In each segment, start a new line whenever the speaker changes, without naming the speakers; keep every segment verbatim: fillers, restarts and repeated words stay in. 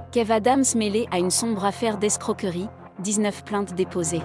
Kev Adams mêlé à une sombre affaire d'escroquerie, dix-neuf plaintes déposées.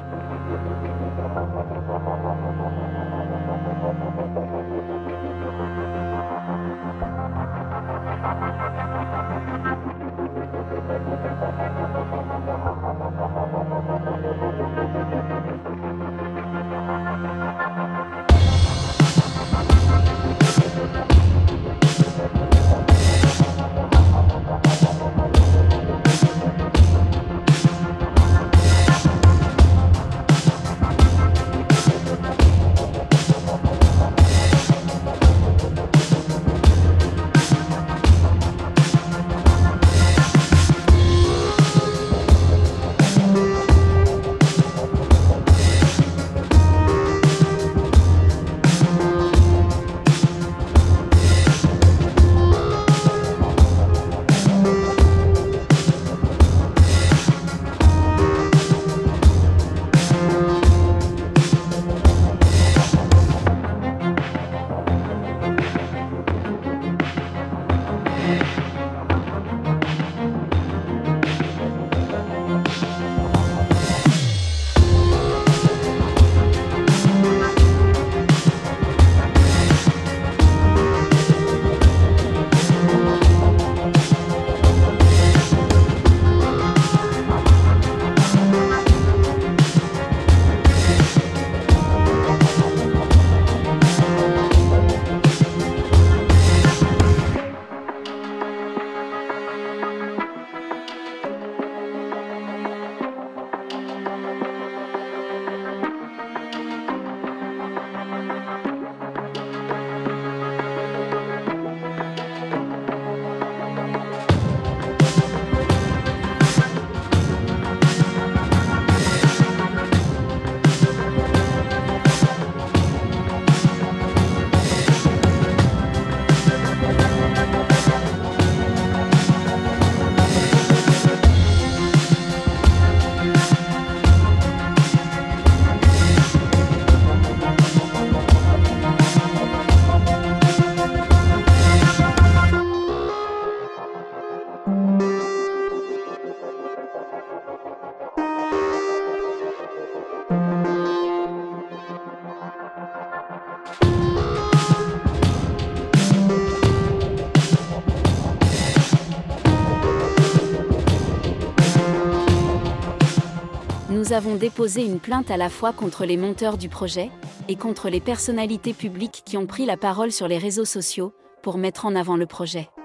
Nous avons déposé une plainte à la fois contre les monteurs du projet et contre les personnalités publiques qui ont pris la parole sur les réseaux sociaux pour mettre en avant le projet.